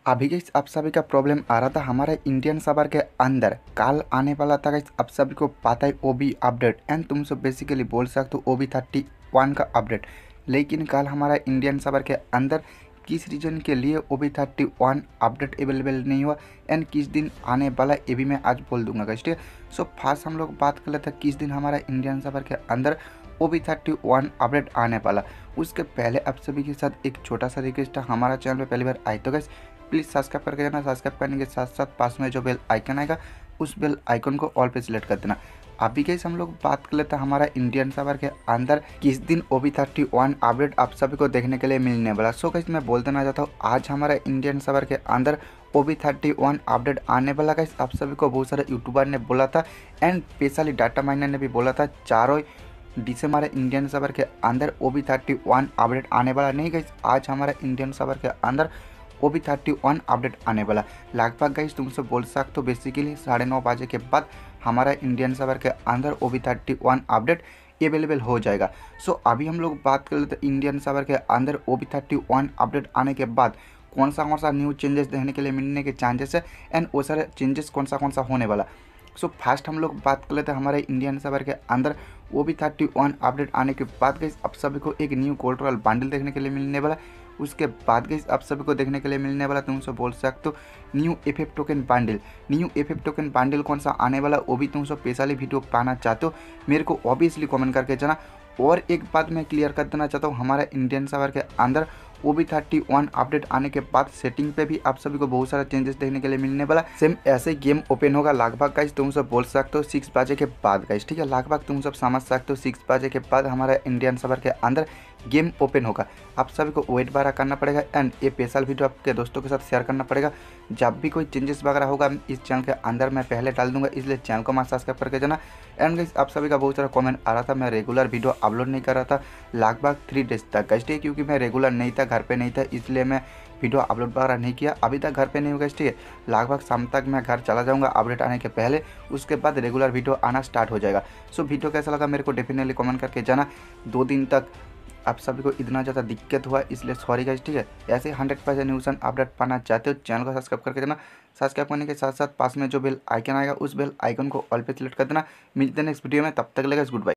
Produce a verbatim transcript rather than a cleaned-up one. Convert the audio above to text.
अभी गाइस आप सभी का प्रॉब्लम आ रहा था हमारे इंडियन सर्वर के अंदर कल आने वाला था गाइस, आप सभी को पता है ओबी अपडेट एंड तुम सब बेसिकली बोल सकते हो ओबी थर्टी वन का अपडेट। लेकिन कल हमारा इंडियन सर्वर के अंदर किस रीजन के लिए OB thirty one update available नहीं हुआ एंड किस दिन आने वाला ये भी मैं आज बोल दूंगा गाइस, ठीक है। सो फर्स्ट हम लोग बात कर लेते हैं किस दिन हमारा इंडियन सर्वर के अंदर ओबी थर्टी वन अपडेट आने वाला। उसके पहले आप सभी के साथ एक छोटा सा रिक्वेस्ट है, हमारा चैनल पे पहली बार आए तो गाइस प्लीज़ सब्सक्राइब करके जाना। सब्सक्राइब करने के साथ साथ पास में जो बेल आइकन आएगा उस बेल आइकन को ऑल पे सिलेक्ट कर देना। अभी गाइस हम लोग बात कर लेते हैं हमारा इंडियन सर्वर के अंदर किस दिन ओबी थर्टी वन अपडेट आप सभी को देखने के लिए मिलने वाला। सो गाइस मैं बोल देना चाहता हूँ आज हमारा इंडियन सर्वर के अंदर ओबी थर्टी वन अपडेट आने वाला। गाइस आप सभी को बहुत सारे यूट्यूबर ने बोला था एंड स्पेशली डाटा माइनर ने भी बोला था चारों दिसंबर इंडियन सर्वर के अंदर ओबी थर्टी वन अपडेट आने वाला। नहीं गाइस आज हमारा इंडियन सर्वर के अंदर ओबी थर्टी वन अपडेट आने वाला। लगभग गाइस तुमसे बोल सकते हो बेसिकली साढ़े नौ बजे के बाद हमारा इंडियन सर्वर के अंदर OB thirty one update available हो जाएगा। सो अभी हम लोग बात कर लेते हैं इंडियन सर्वर के अंदर ओबी थर्टी वन अपडेट आने के बाद कौन सा कौन सा न्यू चेंजेस देखने के लिए मिलने के चांसेस है एंड वो सारे चेंजेस कौन सा कौन सा होने वाला। सो फर्स्ट हम लोग बात कर लेते हैं हमारे इंडियन सर्वर के अंदर ओबी थर्टी वन अपडेट आने के बाद गाइस आप सभी को एक न्यू कोल्ट्रल बंडल देखने के लिए मिलने वाला। उसके बाद गाइस आप सभी को देखने के लिए मिलने वाला तुमसे बोल सकते हो new FF token bundle. New FF token bundle कौन सा आने वाला वो भी तुमसे स्पेशली वीडियो पाना चाहते हो मेरे को ऑब्वियसली कमेंट करके जाना। और एक बात मैं क्लियर कर देना चाहता हूँ हमारा इंडियन सर्वर के अंदर ओबी थर्टी वन अपडेट आने के बाद सेटिंग पे भी आप सभी को बहुत सारा चेंजेस देखने के लिए मिलने वाला। सेम ऐसे गेम ओपन होगा लगभग गाइस तुम सब बोल सकते हो सिक्स बजे के बाद गाइस, ठीक है। लगभग तुम सब समझ सकते हो सिक्स बजे के बाद हमारा इंडियन सर्वर के अंदर गेम ओपन होगा। आप सभी को वेट वगैरह करना पड़ेगा एंड ये स्पेशल वीडियो आपके दोस्तों के साथ शेयर करना पड़ेगा। जब भी कोई चेंजेस वगैरह होगा इस चैनल के अंदर मैं पहले डाल दूंगा, इसलिए चैनल को मत सब्सक्राइब करके जाना। एंड गाइस आप सभी का बहुत सारा कमेंट आ रहा था मैं रेगुलर वीडियो अपलोड नहीं कर रहा था लगभग थ्री डेज तक गाइस, ठीक है। क्योंकि मैं रेगुलर नहीं था, घर पे नहीं था, इसलिए मैं वीडियो अपलोड वगैरह नहीं किया। अभी तक घर पे नहीं होगा, ठीक है। लगभग शाम तक मैं घर चला जाऊंगा अपडेट आने के पहले, उसके बाद रेगुलर वीडियो आना स्टार्ट हो जाएगा। सो वीडियो कैसा लगा मेरे को डेफिनेटली कमेंट करके जाना। दो दिन तक आप सभी को इतना ज़्यादा दिक्कत हुआ इसलिए सॉरी गाइस, ठीक है। ऐसे हंड्रेड परसेंट न्यूज़ अपडेट पाना चाहते हो चैनल को सब्सक्राइब करके देना। सब्सक्राइब करने के साथ साथ पास में जो बेल आइकन आएगा उस बेल आइकन को ऑल पे सिलेक्ट कर देना। मिलते हैं नेक्स्ट वीडियो में, तब तक लेगा गुड बाय।